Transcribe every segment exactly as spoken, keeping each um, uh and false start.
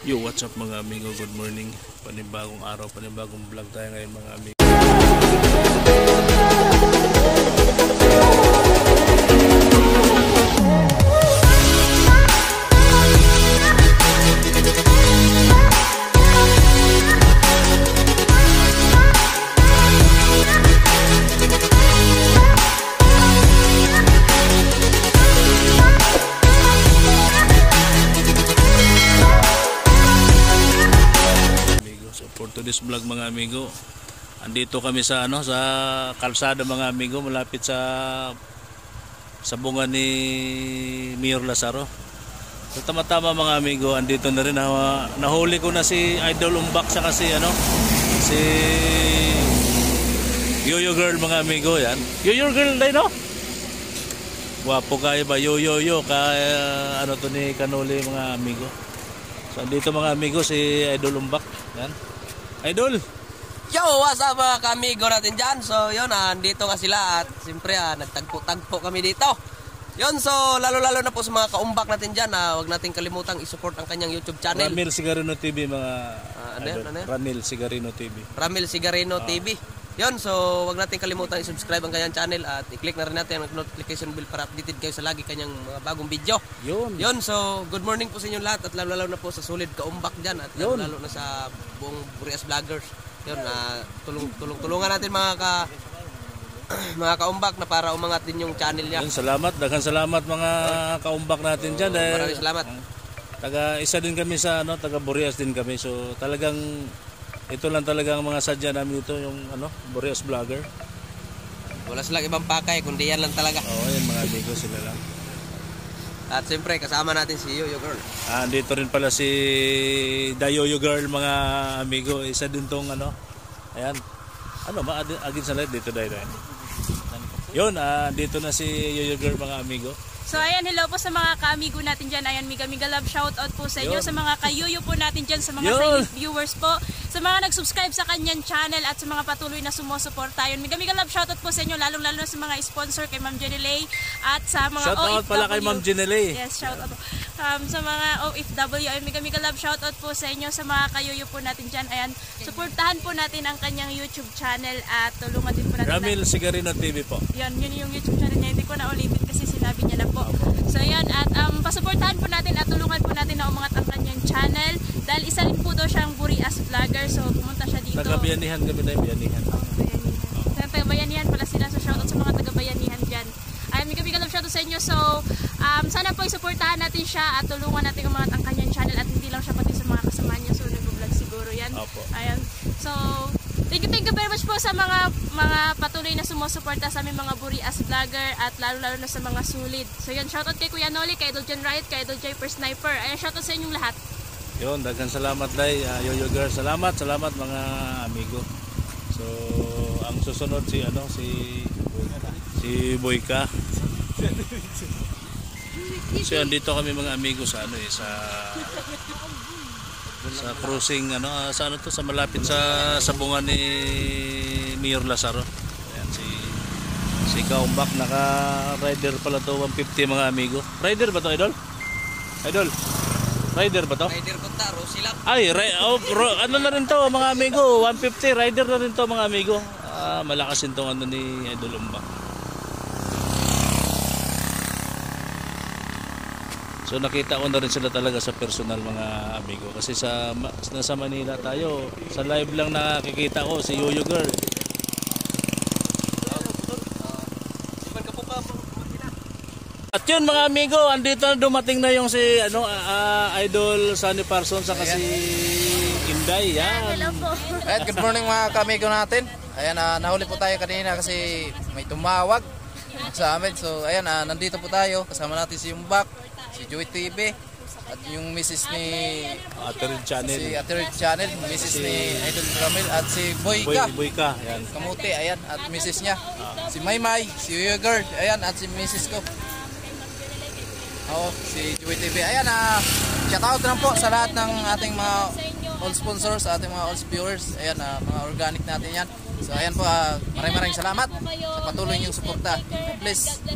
Yo, what's up mga amigo? Good morning. Panibagong araw, panibagong vlog tayo ngayon mga amigo. For today's vlog mga amigo, andito kami sa ano sa kalsada mga amigo, malapit sa sa bunga ni Mayor Lazaro. So tama-tama mga amigo, andito na rin na, nahuli ko na si Idol Umbak sa kasi ano si Yoyo Girl mga amigo. Yan Yoyo Girl day no, wapo kayo ba Yoyo yo kaya ano to ni Kanuli mga amigo. So andito mga amigo si Idol Umbak. Yan Idol. Yo, what's up mga kamigo natin dyan? So yun, ah, andito nga sila at siyempre ah, nagtagpo-tagpo kami dito. Yun, so lalo-lalo na po sa mga kaumbak natin dyan, ah, huwag natin kalimutang isupport ang kanyang YouTube channel. Ramil Sigarino T V mga ah, ano yan, ano yan? Ramil Sigarino T V. Ramil Sigarino ah. T V. Yun, so huwag natin kalimutan i-subscribe ang kanyang channel at i-click na rin natin ang notification bell para updated kayo sa lagi kanyang mga bagong video. Yun. Yun, so good morning po sa inyo lahat at lalo-lalo na po sa solid kaumbak dyan at lalo-lalo na sa buong Burias Vloggers. Yun, uh, tulung, tulung, tulungan natin mga ka mga kaumbak na para umangat din yung channel niya. Yun, salamat, daghang salamat mga kaumbak natin dyan. So, maraming salamat. Taga isa din kami sa ano, taga Burias din kami. So talagang ito lang talaga ang mga sadya namin dito, yung ano, Burias Vlogger. Wala silang ibang pakay, kundi yan lang talaga. Oo, yan mga amigo, sila lang. At siyempre, kasama natin si Yoyo Girl. Ah, dito rin pala si The Yoyo Girl mga amigo. Isa din tong ano, ayan. Ano ba, agin sa light dito dahil. Yun, ah, dito na si Yoyo Girl mga amigo. So ayan, hello po sa mga ka-amigo natin dyan. Ayan, miga miga love shoutout po sa inyo. Yun. Sa mga kayuyo po natin dyan, sa mga Yun. silent viewers po, sa mga nag-subscribe sa kanyang channel at sa mga patuloy na sumusuporta. Yun, miga miga love shoutout po sa inyo, lalong lalo na sa mga sponsor kay Ma'am Jenilay at sa mga shoutout O F W. Pala kay Ma'am Jenilay. Yes, shoutout po. Um, sa mga O F W, ay miga miga love shoutout po sa inyo, sa mga kayuyo po natin dyan. Ayan, suportahan po natin ang kanyang YouTube channel at tulungan din po natin. Ramil Sigarino T V po. Yan, yun yung YouTube channel niya. Hindi ko na ulitin kasi sinabi niya na po. So yan, at um, pasuportahan po natin at tulungan po natin na umangat ang kanyang channel dahil isa rin po daw siyang Burias Vlogger. So pumunta siya dito. Taga-Bayanihan kami tayo, Bayanihan. Oh, Bayanihan. Oh. Taga-Bayanihan pala sila. So shoutout sa mga taga-Bayanihan dyan. Ay, may kabigal love shoutout sa inyo. So um, sana po isuportahan natin siya at tulungan natin umangat ang kanyang channel at hindi lang siya pati sa mga kasama niya. So nag-vlog siguro yan. Opo. Ayan. So thank you, thank you very much po sa mga mga patuloy na sumusuporta sa aming mga Burias Vlogger at lalo-lalo na sa mga sulit. So yan, shoutout kay Kuya Noli, kay Idol John Riot, kay Idol Jayper Sniper. Ayan, shoutout sa inyong lahat. Yun, daghang salamat day, uh, Yoyo Girl. Salamat, salamat mga amigo. So, ang susunod si ano, si si Boyka. So, andito kami mga amigo sa ano eh, sa sa cruising ano, uh, sa ano to, sa malapit sa sa bunga ni Mayor Lazaro. Ayan si si Kaumbak, naka-rider pala to, one fifty mga amigo. Rider ba to, Idol? Idol. Rider ba to? Rider ko ta, Rosy lang. Ay, oh, ro, ano na rin to mga amigo, one fifty, rider na rin to mga amigo. Ah, malakas din tong ano ni Idol Umbak. So nakita ko na rin sila talaga sa personal mga amigo. Kasi sa nasa Manila tayo, sa live lang nakikita ko si Yoyo Girl. At yun mga amigo, andito na dumating na yung si ano uh, Idol Sunny Parsons sa kasi Inday. Yan. Hello po. Ayan, good morning mga kamigo natin. Ayan, uh, nahuli po tayo kanina kasi may tumawag sa amin. So ayan, uh, nandito po tayo. Kasama natin si Umbak, si Joy T V, at yung missus ni Ate Red Channel. Si Ate Red Channel, missus si, ni Idol Ramil at si Boyka. Boy, Boyka, yan. Kamuti, ayan, at missus niya. Si Maymay, si Yoyo Girl, ayan, at si missus ko. Oo, si Joy T V. Ayan, uh, shoutout lang po sa lahat ng ating mga all sponsors, ating mga all viewers. Ayan, uh, mga organic natin yan. So ayan po, uh, maraming maraming salamat sa patuloy niyong suporta. Please.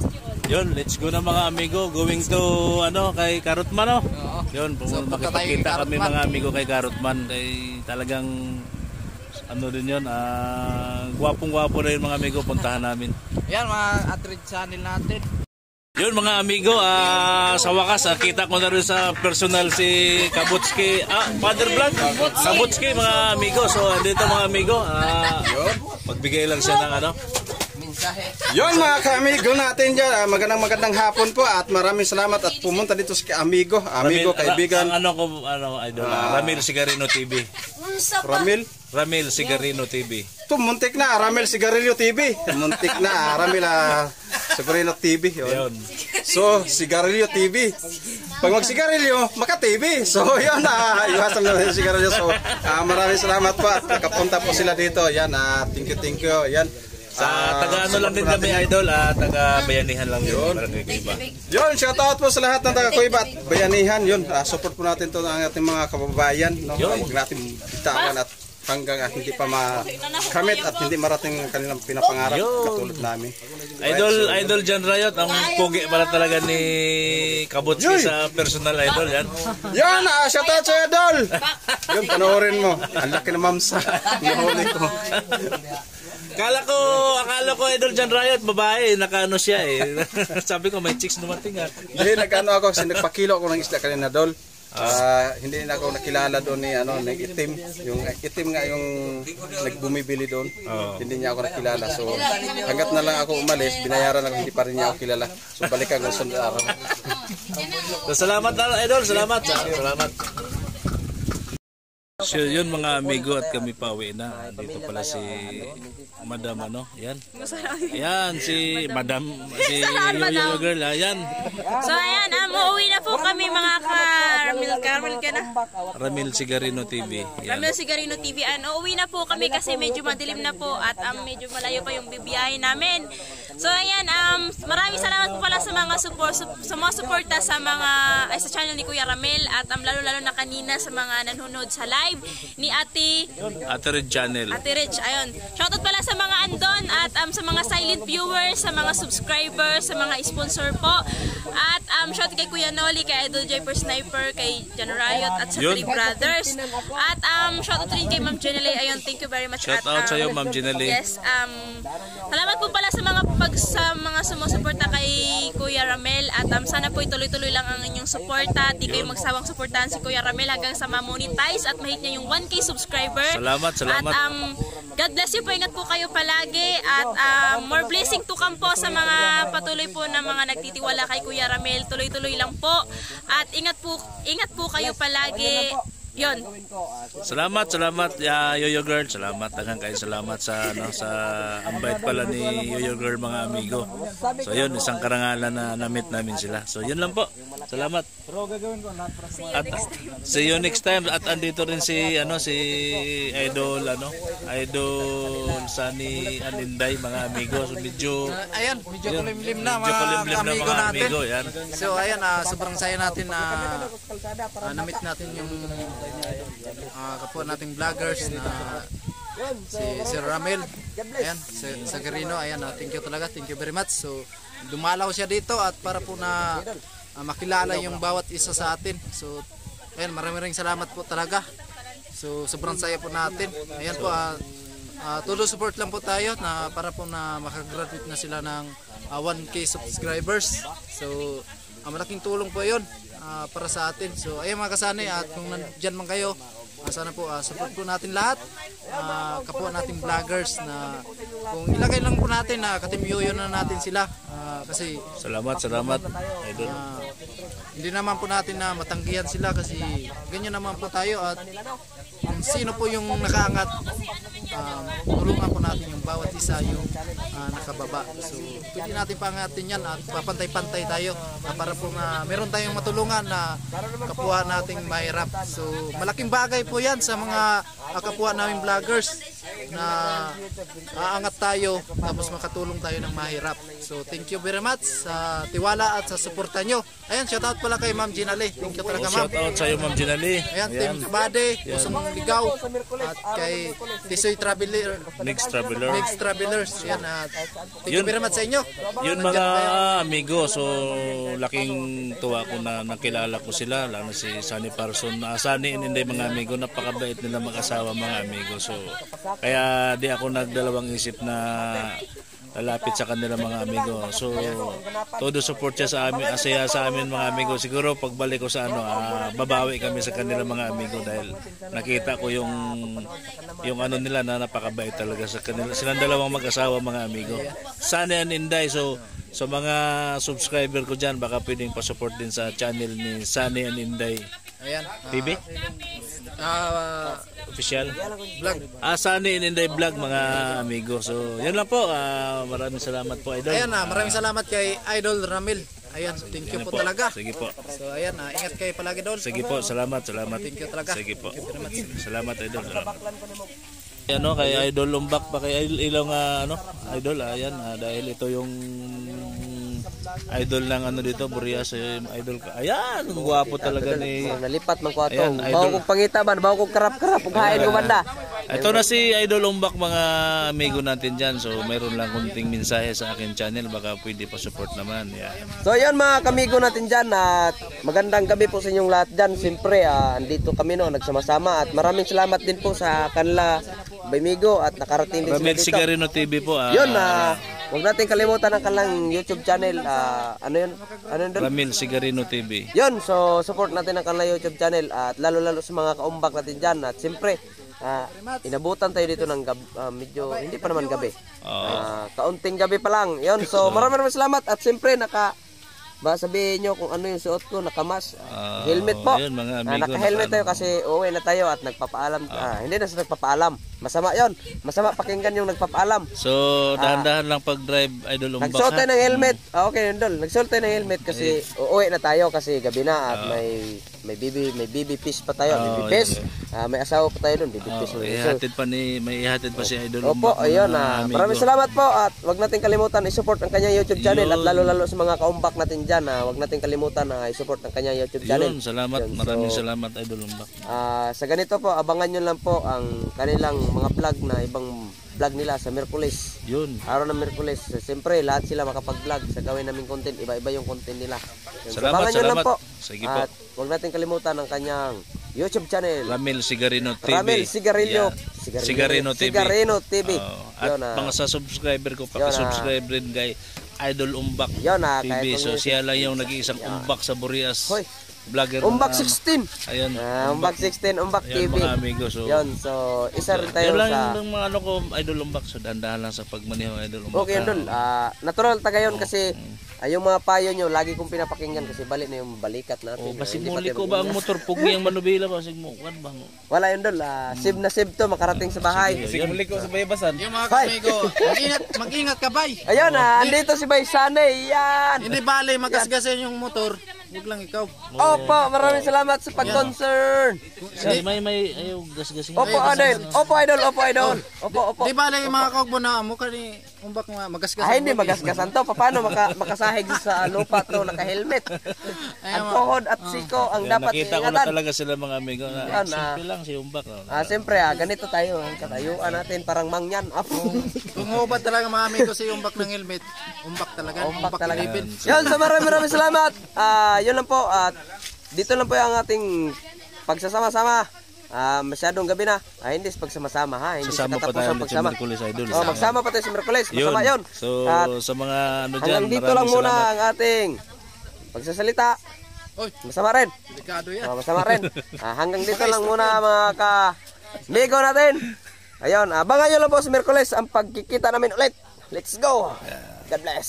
Yun, let's go na mga amigo. Going to ano kay Karutman, no? Oo. Yun, So, pumunta punta tayo kay makipagkita kami Karutman. mga amigo kay Karutman. Kay talagang ano din yun, ah, gwapong-gwapo na yun mga amigo, puntahan namin. Yan mga atrid channel natin. Yun mga amigo, ah, sa wakas ah, kita ko na rin sa personal si Kabutski, ah, Father Vlog, Kabutski mga amigo. So andito mga amigo, ah, magbigay lang siya ng ano. Mensahe. Yon mga ka-amigo natin dyan, ah, magandang magandang hapon po at maraming salamat at pumunta dito sa amigo, amigo, Ramil- kaibigan, Ra- ang ano ko, ano, idol, ah, Ramil Sigarino T V. Ramil. Ramil Sigarino T V. Ito, muntik na, Ramil Sigarilyo T V. Muntik na, Ramil ah, Sigarilyo T V. Yun. Yun. So, Sigarilyo T V. Pag magsigarilyo, maka-T V. So, yun, ah, iwasan na yung sigarilyo. So, ah, maraming salamat po at nakapunta po sila dito. Yan, ah, thank you, thank you. Yan. Sa Ah, taga ano lang din support po kami natin. idol, ah, taga Bayanihan lang yun. Barangay Kuiba. Yun, shoutout po sa lahat ng taga-Kuiba at Bayanihan. Yun, ah, support po natin to ng ating mga kababayan. No? Yun. Huwag natin bitawan at hanggang ah, hindi pa makamit at hindi marating ang kanilang pinapangarap Yun. katulad namin. Idol, idol John Riot, ang pogi pala talaga ni Kabutski sa personal idol yan. Yun, ah, shoutout sa Idol! Yun, panoorin mo. Ang laki na mamsa. Nahuli ko. Kala ko, akala ko idol John Riot, babae, nakaano siya eh. Sabi ko may chicks dumating ah. Hindi, nagano ako kasi nagpakilo ako ng isda kanina, Dol. Ah, hindi na ako nakilala doon ni ano, ng itim. Yung itim nga yung nagbumibili doon. Oo. Hindi niya ako nakilala. So, hanggat na lang ako umalis, binayaran ako, hindi pa rin niya ako kilala. So, balik ako sa sunod araw. So, salamat na idol, salamat. Salamat. So yun mga amigo at kami pauwi na. Dito pala si Madam ano, yan. Yan si Madam si Yoyo girl, ayan. So ayan, um, uuwi na po kami mga ka-Ramil, Ramil ka na? Ramil Sigarino T V. Yan. Ramil Sigarino T V. Ano, uuwi na po kami kasi medyo madilim na po at um, medyo malayo pa yung bibiyahe namin. So ayan, um, maraming salamat po pala sa mga support, sa mga suporta sa mga ay sa channel ni Kuya Ramil at um, lalo-lalo na kanina sa mga nanonood sa live ni Ate Ate Red Channel. Ate Rich, ayun. Shoutout pala sa mga andon at um, sa mga silent viewers, sa mga subscribers, sa mga sponsor po. At um, shoutout kay Kuya Noli, kay Idol J per Sniper, kay John Riot at sa Yun. Three Brothers. At um, shoutout rin kay Ma'am Jenele. Ayun, thank you very much. Shout At, out um, sa iyo Ma'am Ginelli. Yes, um, salamat po pala sa mga pag sa mga sumusuporta kay Kuya Ramel at um, sana po ituloy-tuloy lang ang inyong suporta. Di kayo magsawang suportahan si Kuya Ramel hanggang sa ma-monetize at mahit niya yung one K subscriber. Salamat, salamat. At um, God bless you po. Ingat po kayo palagi at um, more blessing to come po sa mga patuloy po na mga nagtitiwala kay Kuya Ramel. Tuloy-tuloy lang po. At ingat po, ingat po kayo palagi. Yon. Salamat, salamat uh, Yoyo girl. Salamat daghang kayo salamat sa ano sa ambait pala ni Yoyo girl mga amigo. So yun, isang karangalan na na-meet namin sila. So yun lang po. Salamat. At see you next time. At andito rin si ano si Idol ano, Idol Sunny Aninday mga amigo. So medyo Uh, ayan, medyo yun, kulimlim na medyo mga kulimlim na amigo mga natin. amigo, yan. So ayan, ah, sobrang saya natin na uh, na-meet natin yung uh, kapwa nating vloggers na si Sir Ramel. Ayan, si Sigarino. Ayan, ah, thank you talaga. Thank you very much. So dumalaw siya dito at para po na uh, makilala yung bawat isa sa atin. So ayan, maraming salamat po talaga. So sobrang saya po natin. Ayan po, ah, uh, todo support lang po tayo na para po na makagraduate na sila ng uh, one K subscribers. So uh, malaking tulong po 'yon uh, para sa atin. So ayun mga kasanay, at kung nandiyan man kayo, uh, sana po uh, support po natin lahat, uh, kapwa nating vloggers na kung ilagay lang po natin na katimyoyo na natin sila, uh, kasi Salamat, salamat Idol. uh, hindi naman po natin na matanggihan sila kasi ganyan naman po tayo, at kung sino po yung nakaangat, um, tulungan po natin yung bawat isa yung uh, nakababa. So pwede natin pangatin yan at papantay-pantay tayo uh, para po na meron tayong matulungan na kapwa nating mahirap. So malaking bagay po yan sa mga uh, kapwa naming vloggers na aangat tayo tapos makatulong tayo ng mahirap. So thank you very much sa tiwala at sa suporta nyo. Ayan, shout out pala kay Ma'am Ginali. Thank you talaga, Ma'am. Shout out sa iyo, Ma'am Ginali. Ayan, Team Bade, Pusong Ligaw, at kay Tisoy Traveler, Next Traveler. Next Travelers. Ayan, at thank you Yun. very much sa inyo. Yun mga amigo, so laking tuwa ko na nakilala ko sila, lalo na si Sunny Parson. Uh, Sunny and Inday mga amigo, napakabait nila mag-asawa mga amigo. So kaya di ako nagdalawang isip na lalapit sa kanila mga amigo. So todo support siya sa amin, asaya sa amin mga amigo. Siguro pagbalik ko sa ano, uh, babawi kami sa kanila mga amigo dahil nakita ko yung yung ano nila na napakabait talaga sa kanila. Silang dalawang mag-asawa mga amigo. Sunny and Inday. So so mga subscriber ko diyan baka pwedeng pa-support din sa channel ni Sunny and Inday. Ayan. T V? Ah, Official? vlog. Ah, Sunny and Inday Vlog mga amigo. So, yun lang po. Ah, maraming salamat po, Idol. Ayan, ah, maraming salamat kay Idol Ramil. Ayan, thank you Yan po talaga. Sige po. So ayan, ah, ingat kayo palagi, Idol. Sige po, salamat, salamat. Thank you talaga. Sige po. Salamat, Idol. Salamat. Ano, kay Idol Lumbak pa kay Ilong ah, ano, Idol, ayan, ah, dahil ito yung idol ng ano dito, Burias, eh, idol ka. Ayan, ang gwapo talaga ni. Nalipat man ko ato. Ayan, Bawo idol. kong pangita man, bawo kong karap-karap ug hain ko banda. Ito na si Idol Lumbak mga amigo natin diyan. So mayroon lang kunting mensahe sa akin channel, baka pwede pa support naman. Yan. So ayun mga kamigo natin dyan, at magandang gabi po sa inyong lahat dyan. Siyempre, ah, andito kami no, nagsama-sama, at maraming salamat din po sa kanila Bamigo at nakarating din sila Ramil dito. Sigarino T V po. Ah, Yun, ah, huwag natin kalimutan ang kanilang YouTube channel. ah, ano yun? Ano yun doon? Ramil Sigarino T V. Yun, so support natin ang kanilang YouTube channel, at lalo-lalo sa mga kaumbak natin dyan. At siyempre, ah, inabutan tayo dito ng gab, ah, medyo, hindi pa naman gabi. Ah, kaunting gabi pa lang. Yun, so maraming maraming salamat. At siyempre, naka, ba sabihin nyo kung ano yung suot ko, nakamas, Ah, helmet po. yun, mga Ah, amigo, naka-helmet tayo naka- kasi uuwi na tayo at nagpapaalam. Ah, hindi na sa nagpapaalam. Masama yon. Masama pakinggan yung nagpapaalam. So dahan-dahan lang pag-drive, Idol Lumbak. Nagsuot tayo ha? ng helmet. Ah, okay, yun dol. Nagsuot tayo ng helmet kasi uuwi na tayo kasi gabi na at may may bibi may bibi fish pa tayo, Oh, bibi fish. Ah, may asawa pa tayo doon, bibi Oh, fish. So, ihatid pa ni may ihatid pa si Idol Opo, Lumbak. ayun mga ah. amigo. Maraming salamat po, at wag nating kalimutan i-support ang kanyang YouTube channel, at Yun. lalo-lalo sa mga kaumbak natin diyan, ah, wag nating kalimutan na i-support ang kanyang YouTube channel. Yun, salamat. Yun, Maraming so, salamat, Idol Lumbak. Ah, sa ganito po, abangan nyo lang po ang kanilang mga vlog na ibang vlog nila sa Miyerkules. Yun. Araw ng Miyerkules. Siyempre, lahat sila makapag-vlog sa gawin naming content. Iba-iba yung content nila. Yun, so, Salamat, abangan nyo lang salamat. po. Sige po. At huwag natin kalimutan ang kanyang YouTube channel. Ramil Sigarino T V. Ramil Sigarillo. Yan. Sigarino T V. Sigarino T V. Oh, at Yun, ah. mga sa subscriber ko, Yun, ah. paki-subscribe rin kay Idol Umbak Yun, ah, T V. kahit So kung- siya lang yung nag-iisang umbak sa Burias. Hoy. Vlogger. Umbak na- sixteen. Ayun. Ah, Umbak sixteen, Umbak Ayun, T V. mga amigo. So, Yun, so isa rin tayo yun lang sa... yung mga ano ko, Idol Umbak. So dahan-dahan lang sa pagmaniho, Idol Umbak. Okay, yun dun. Ah, natural taga yun kasi ah, yung mga payo nyo, lagi kong pinapakinggan kasi balik na yung balikat natin. Oh, basi Hindi pa muli tayo ko ba ang mag- motor? Pugi ang manubila ba? Sige mo, kan ba mo? Wala yun dun. Ah, save na save to, makarating sa bahay. Sige, muli ko sa bayabasan. Yung mga Hoy. kamigo, mag-ingat, mag-ingat ka, bay. Ayun, ah, andito si Baysane. Yan. Hindi bale, magasgasin yung motor. Huwag lang ikaw. Opo, maraming salamat sa pag-concern. Sige, may may ayaw gas-gasing. Opo, idol. Opo, idol. Opo, idol. Opo, opo. Di bale, yung mga kaugbo na mukha ni umbak mga magasgasin. Ah, hindi magasgasan to. Paano maka, makasahig sa lupa to, naka-helmet? Ang tuhod at siko ang dapat Nakita ko na ingatan. talaga sila mga amigo na Yan, simple lang si Umbak. No? Ah, siyempre, ah, ganito tayo. Ang katayuan natin, parang mangyan. Apo. Kung ubad talaga mga amigo si umbak ng helmet, umbak talaga. Umbak talaga. ibin. Yun, so maraming maraming salamat. Ah, yun lang po. At dito lang po yung ating pagsasama-sama. Ah, masyadong gabi na. Ah, hindi sa pagsama-sama ha. Hindi Sasama pa sa tayo katapos ulit sa pagsama. Merkulis, Idol. Oh, magsama pa tayo sa Merkulis. Yun. Masama yun. So, At sa mga ano dyan, hanggang dito maraming lang muna salamat. ang ating pagsasalita. Oy, Masama rin. delikado yan. Oh, masama rin. Ah, hanggang dito lang muna mga ka-migo natin. Ayun, abangan nyo lang po sa Merkulis ang pagkikita namin ulit. Let's go. God bless.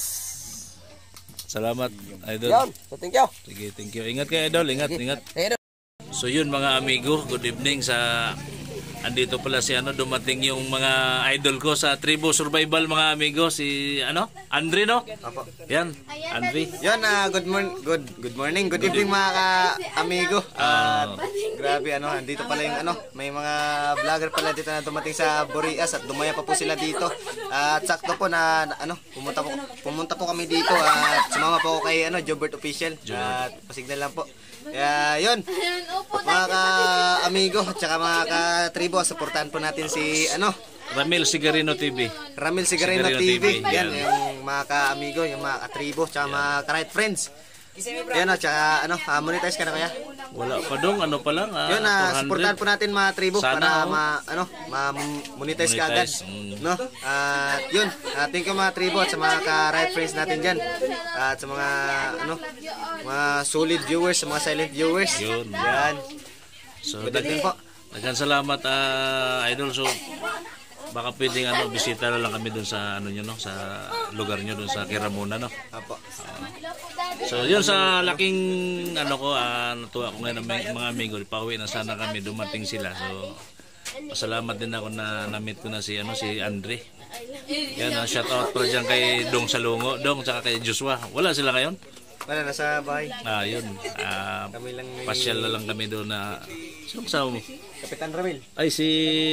Salamat, Idol. Yun. So, thank you. Sige, thank you. Ingat kayo, Idol. Ingat, ingat. Ayun. So yun mga amigo, good evening sa andito pala si ano, dumating yung mga idol ko sa Tribo Survival mga amigo, si ano, Andre no? Apo. Yan, Andre. Yan, ah, good morning, good good morning, good evening mga ka-amigo. At grabe ano, andito pala yung ano, may mga vlogger pala dito na dumating sa Burias at dumaya pa po sila dito. At sakto po na na- ano, pumunta po pumunta po kami dito at sumama po ako kay ano, Jobert Official. At pasignal lang po. Kaya yun, mga ka-amigo at saka mga ka-tribo, supportahan po natin si ano, Ramil Sigarino T V. Ramil Sigarino Sigarino T V. T V, Yan, yan. yung mga ka-amigo, yung mga ka-tribo, tsaka mga ka-right friends. Yan o, tsaka ano, uh, monetize ka na kaya? Wala pa dong, ano pa lang, ah, Yun, uh, four hundred. supportahan po natin mga tribo Sana, para oh. ma, ano, ma-monetize ka agad. Monetize, mm. No? At yun, uh, thank you mga tribo at sa mga ka-right friends natin dyan. At sa mga, ano, mga solid viewers, sa mga silent viewers. Yun. Yan. So, Good dag- evening po. Daghang salamat ah, idol. So baka pwedeng ano, bisita na lang kami doon sa ano nyo, no, sa lugar nyo doon sa Kiramuna, no. Apo. So yun, sa laking ano ko, ah, natuwa ko ngayon ng mga mga amigo, pauwi na sana kami, dumating sila. So pasalamat din ako na na-meet ko na si ano, si Andre. Yan, ah, shout out pala dyan kay Dong Salungo, Dong, tsaka kay Joshua. Wala sila ngayon? Wala, nasa bahay. Ah, yun. Ah, Kami lang ni pasyal na lang kami doon na sino kasama mo? Kapitan Ramil. Ay, si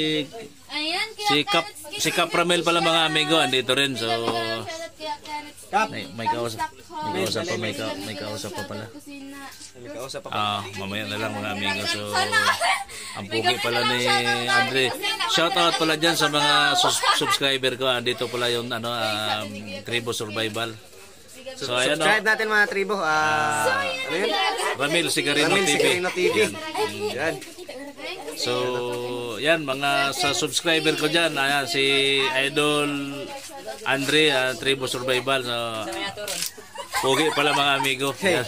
si Kap si Kap Ramel pala mga amigo, andito rin. So Kap! may, may kausap may kausap pa may, ka, may kausap pa pala. May kausap ako. Ah, mamaya na lang mga amigo. So ang pugi pala ni Andre. Shout out pala diyan sa mga sus- subscriber ko. Andito pala yung ano, um, Tribo Survival. So ayan, no, Subscribe natin mga tribo. Ah, ano yun? Ramil Sigarino Ramil T V. Sigarino T V. Yan. So, yan, mga sa subscriber ko dyan, ayan, si Idol Andre, uh, Tribo Survival. So, pugi pala mga amigo. Yan.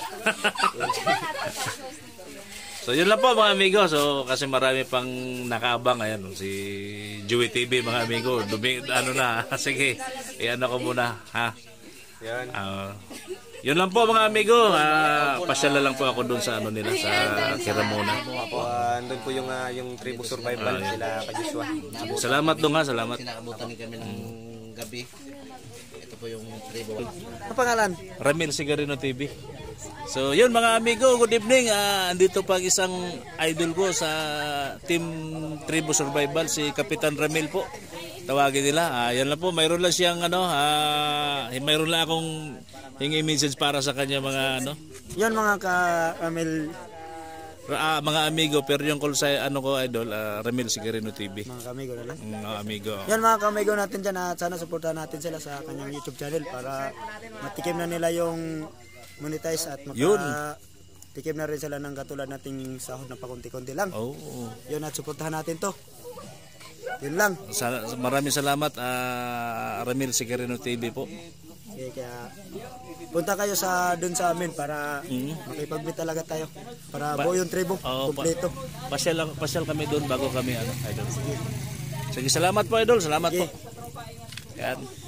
So, yun lang po mga amigo. So, kasi marami pang nakaabang. Ayan, si Joey T V mga amigo. Dumi, ano na, sige, i-ano ko muna, ha? Yan. Ah, yun lang po mga amigo. Uh, pasyala lang po ako doon sa ano nila, sa Kiramuna. Po, ah, andun po yung ah, yung tribo survival sila kay Joshua. Salamat dong ha, salamat. Kinakabutan ni kami ng gabi. Ito po yung tribo. Ano pangalan? Ramil Sigarino T V. So yun mga amigo, good evening. Ah, andito pa ang isang idol ko sa Team Tribo Survival, si Kapitan Ramil po. Tawagin nila. Ah, yan lang po, mayroon lang siyang ano, ah, mayroon lang akong hingi message para sa kanya mga ano, Yan mga ka-Ramil, ah, mga amigo, pero yung call sa ano ko idol, ah, Ramil Sigarino T V. mga kamigo na lang. Mga amigo. Yan mga kamigo natin dyan at sana supportahan natin sila sa kanyang YouTube channel para matikim na nila yung monetize at Yun. maka tikim na rin sila ng katulad nating sahod na pakunti-kunti lang. Oh. Yun at supportahan natin to. Yun lang. Sa, maraming salamat, ah, Ramil Sigarino T V po. Okay, kaya punta kayo sa dun sa amin para Mhm. makipag-meet talaga tayo. Para buo yung tribo, Oo, pa- kompleto. Pasyal, lang- pasyal kami doon bago kami ano, idol. Sige, salamat po idol, salamat po. Yan.